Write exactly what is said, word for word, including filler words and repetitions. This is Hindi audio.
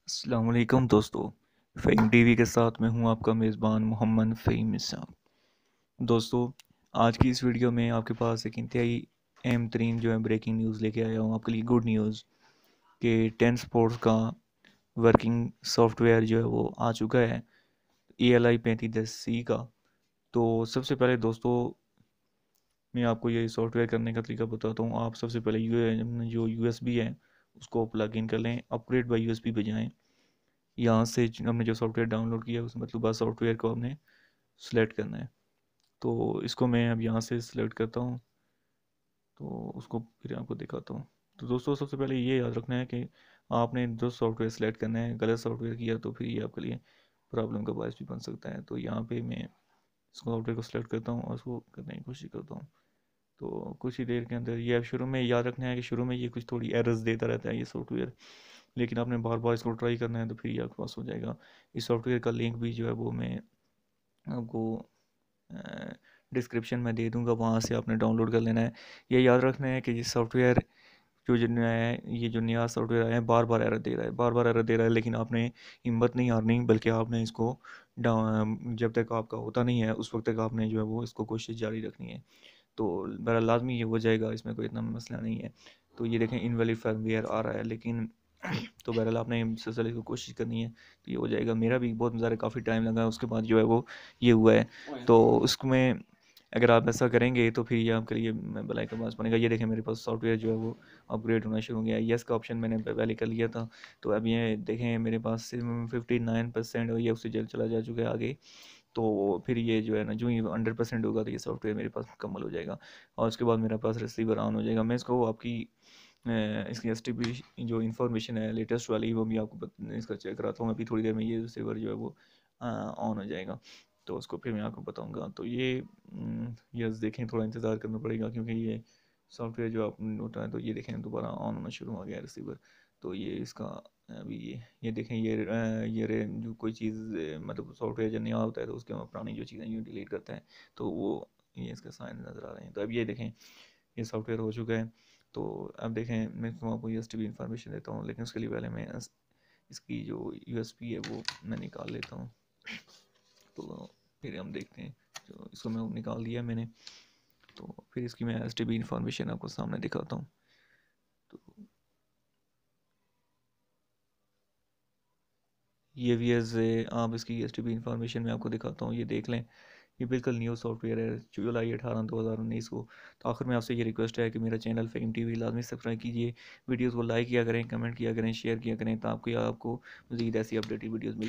अस्सलाम वालेकुम दोस्तों। फ़हीम टीवी के साथ मैं हूं आपका मेज़बान मोहम्मद फ़हीम इसाक। दोस्तों, आज की इस वीडियो में आपके पास एक इंतहाई अहम तरीन जो है ब्रेकिंग न्यूज़ लेके आया हूं आपके लिए। गुड न्यूज़ कि टेन स्पोर्ट्स का वर्किंग सॉफ्टवेयर जो है वो आ चुका है, ई एल आई पैंतीस दस सी का। तो सबसे पहले दोस्तों मैं आपको ये सॉफ्टवेयर करने का तरीका बताता हूँ। आप सबसे पहले यू जो यू एस बी है उसको प्लग इन कर लें, upgrade by U S B पे जाएँ। यहाँ से ज- हमने जो सॉफ्टवेयर डाउनलोड किया है उस मतलब सॉफ्टवेयर को हमने सेलेक्ट करना है। तो इसको मैं अब यहाँ से सिलेक्ट करता हूँ, तो उसको फिर आपको दिखाता हूँ। तो दोस्तों सबसे पहले ये याद रखना है कि आपने जो सॉफ्टवेयर सेलेक्ट करना है, गलत सॉफ्टवेयर किया तो फिर ये आपके लिए प्रॉब्लम का बायस भी बन सकता है। तो यहाँ पे मैं सॉफ्टवेयर को सिलेक्ट करता हूँ और उसको करने की कोशिश करता हूँ। तो कुछ ही देर के अंदर ये, अब शुरू में याद रखना है कि शुरू में ये कुछ थोड़ी एरर्स देता रहता है ये सॉफ्टवेयर, लेकिन आपने बार बार इसको ट्राई करना है तो फिर ये आपके पास हो जाएगा। इस सॉफ्टवेयर का लिंक भी जो है वो मैं आपको डिस्क्रिप्शन में दे दूंगा, वहाँ से आपने डाउनलोड कर लेना है। ये याद रखना है कि ये सॉफ्टवेयर जो जो नया है, ये जो नया सॉफ्टवेयर आया है बार बार एरर दे रहा है, बार बार एरर दे रहा है, लेकिन आपने हिम्मत नहीं हारनी, बल्कि आपने इसको डाउन जब तक आपका होता नहीं है उस वक्त तक आपने जो है वो इसको कोशिश जारी रखनी है। तो बहरहाल लाजमी ये हो जाएगा, इसमें कोई इतना मसला नहीं है। तो ये देखें इनवैलिड फर्मवेयर आ रहा है, लेकिन तो बहरहाल आपने मुसलसल इसको कोशिश करनी है तो ये हो जाएगा। मेरा भी बहुत ज़्यादा काफ़ी टाइम लगा, उसके बाद जो है वो ये हुआ है। तो उसमें अगर आप ऐसा करेंगे तो फिर ये आपके लिए भलाई का बास बनेगा। ये देखें मेरे पास सॉफ्टवेयर जो है वो अपग्रेड होना शुरू हो गया है। येस का ऑप्शन मैंने पहले कर लिया था, तो अब ये देखें मेरे पास सिर्फ फिफ्टी नाइन परसेंट ये उससे जल्द चला जा चुका है आगे। तो फिर ये जो है ना, जो ही हंड्रेड परसेंट होगा तो ये सॉफ्टवेयर मेरे पास मुकम्मल हो जाएगा और उसके बाद मेरे पास रिसीवर ऑन हो जाएगा। मैं इसको आपकी अ, इसकी एस टी पी जो इन्फॉर्मेशन है लेटेस्ट वाली वो भी आपको बत- इसका चेक कराता हूँ। अभी थोड़ी देर में ये रिसीवर जो है वो ऑन हो जाएगा, तो उसको फिर मैं आपको बताऊँगा। तो ये यस देखें, थोड़ा इंतज़ार करना पड़ेगा क्योंकि ये सॉफ्टवेयर जो आप होता है, तो ये देखें दोबारा ऑन होना शुरू हो गया रिसीवर। तो ये इसका अभी ये ये देखें ये अ, ये रे जो कोई चीज़ अ, मतलब सॉफ्टवेयर जब नया होता है तो उसके हम पुरानी जो चीज़ें यूँ डिलीट करते हैं, तो वो ये इसके साइन नज़र आ रहे हैं। तो अब ये देखें ये सॉफ्टवेयर हो चुका है। तो अब देखें मैं इसको आपको यू एस टी इन्फॉर्मेशन देता हूँ, लेकिन उसके लिए पहले मैं इस- इसकी जो यू एस पी है वो मैं निकाल लेता हूँ। तो फिर हम देखते हैं, तो इसको मैं निकाल दिया मैंने। तो फिर इसकी मैं एस टी बी इन्फॉर्मेशन आपको सामने दिखाता हूँ। तो ये भी एज आप इसकी एस टी बी इंफॉर्मेशन मैं आपको दिखाता हूँ, ये देख लें। ये बिल्कुल न्यू सॉफ्टवेयर है, जुलाई अठारह दो हज़ार उन्नीस को। तो आखिर में आपसे ये रिक्वेस्ट है कि मेरा चैनल फ़हीम टीवी लाजमी सब्सक्राइब कीजिए, वीडियोस को लाइक किया करें, कमेंट किया करें, शेयर किया करें, ताकि आपको मज़ीद ऐसी अपडेटेड वीडियोस मिल